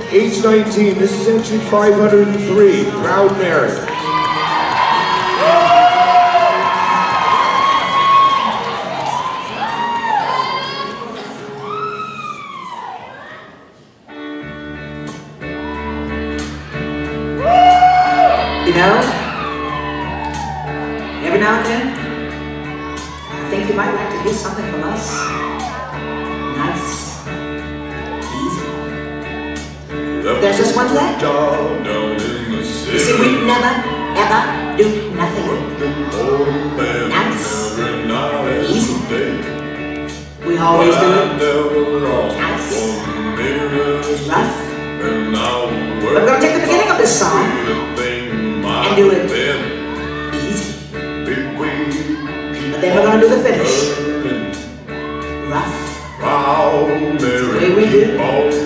age 19. This is entry 503, Proud Mary. You know, every now and then, I think you might like to hear something from us. Nice, easy. There's just one thing. You see, we never, ever do nothing. Nice, easy. We always do it nice, rough. But we're going to take the beginning of this song and do it easy. But then we're going to do the finish rough. That's the way we do.